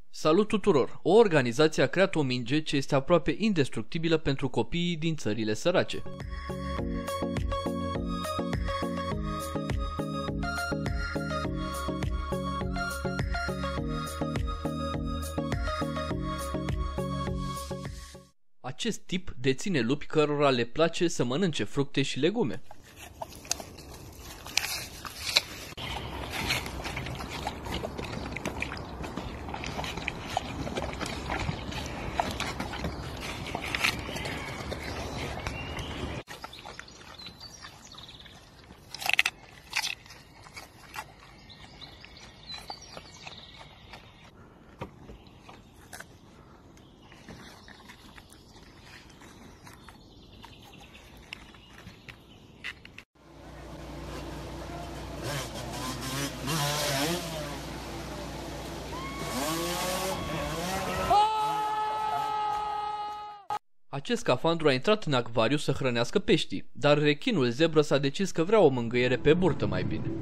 Salut tuturor! O organizație a creat o minge ce este aproape indestructibilă pentru copiii din țările sărace. Acest tip deține lupi cărora le place să mănânce fructe și legume. Acest scafandru a intrat în acvariu să hrănească peștii, dar rechinul zebră s-a decis că vrea o mângâiere pe burtă mai bine.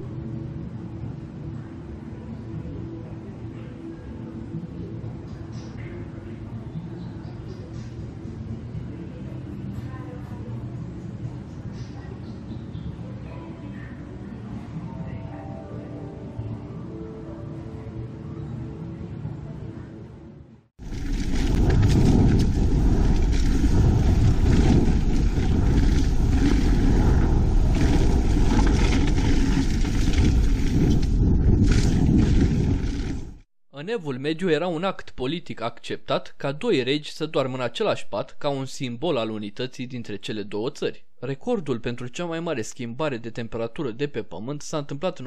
În Evul Mediu era un act politic acceptat ca doi regi să doarmă în același pat ca un simbol al unității dintre cele două țări. Recordul pentru cea mai mare schimbare de temperatură de pe Pământ s-a întâmplat în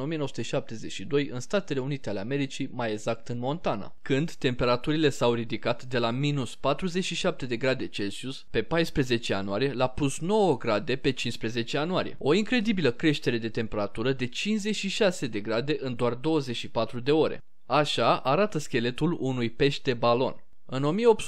1972 în Statele Unite ale Americii, mai exact în Montana, când temperaturile s-au ridicat de la minus 47 de grade Celsius pe 14 ianuarie la plus 9 grade pe 15 ianuarie. O incredibilă creștere de temperatură de 56 de grade în doar 24 de ore. Așa arată scheletul unui pește balon. În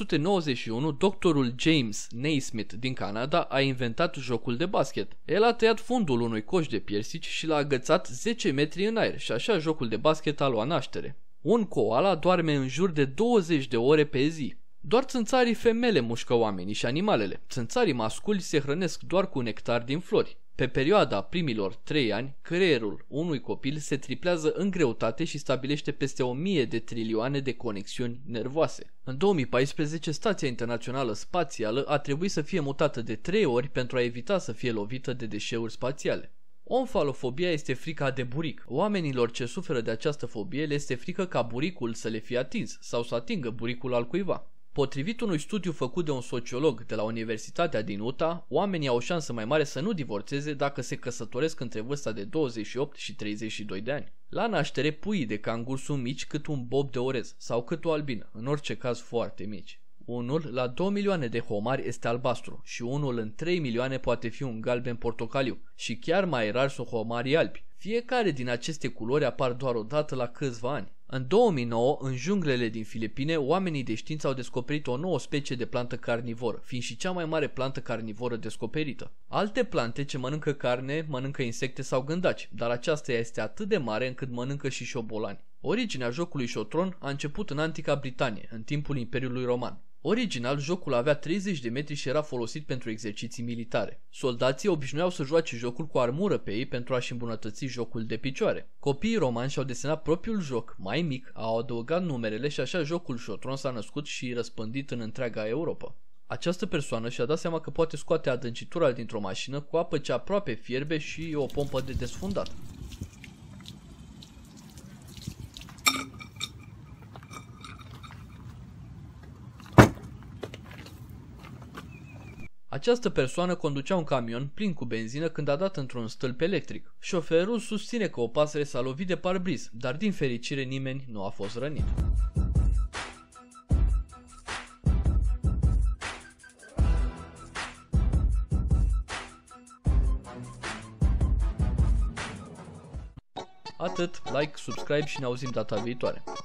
1891, doctorul James Naismith din Canada a inventat jocul de basket. El a tăiat fundul unui coș de piersici și l-a agățat 10 metri în aer și așa jocul de basket a luat naștere. Un koala doarme în jur de 20 de ore pe zi. Doar țânțarii femele mușcă oamenii și animalele. Țânțarii masculi se hrănesc doar cu nectar din flori. Pe perioada primilor 3 ani, creierul unui copil se triplează în greutate și stabilește peste 1000 de trilioane de conexiuni nervoase. În 2014, Stația Internațională Spațială a trebuit să fie mutată de 3 ori pentru a evita să fie lovită de deșeuri spațiale. Omfalofobia este frica de buric. Oamenilor ce suferă de această fobie le este frică ca buricul să le fie atins sau să atingă buricul al cuiva. Potrivit unui studiu făcut de un sociolog de la Universitatea din Utah, oamenii au o șansă mai mare să nu divorțeze dacă se căsătoresc între vârsta de 28 și 32 de ani. La naștere, puii de cangur sunt mici cât un bob de orez sau cât o albină, în orice caz foarte mici. Unul la 2 milioane de homari este albastru și unul în 3 milioane poate fi un galben portocaliu și chiar mai rar sunt homarii albi. Fiecare din aceste culori apar doar o dată la câțiva ani. În 2009, în junglele din Filipine, oamenii de știință au descoperit o nouă specie de plantă carnivoră, fiind și cea mai mare plantă carnivoră descoperită. Alte plante ce mănâncă carne, mănâncă insecte sau gândaci, dar aceasta este atât de mare încât mănâncă și șobolani. Originea jocului șotron a început în Antica Britanie, în timpul Imperiului Roman. Original, jocul avea 30 de metri și era folosit pentru exerciții militare. Soldații obișnuiau să joace jocul cu armură pe ei pentru a-și îmbunătăți jocul de picioare. Copiii romani și-au desenat propriul joc, mai mic, au adăugat numerele și așa jocul șotron s-a născut și răspândit în întreaga Europa. Această persoană și-a dat seama că poate scoate adâncitura dintr-o mașină cu apă ce aproape fierbe și o pompă de desfundat. Această persoană conducea un camion plin cu benzină când a dat într-un stâlp electric. Șoferul susține că o pasăre s-a lovit de parbriz, dar din fericire nimeni nu a fost rănit. Atât, like, subscribe și ne auzim data viitoare.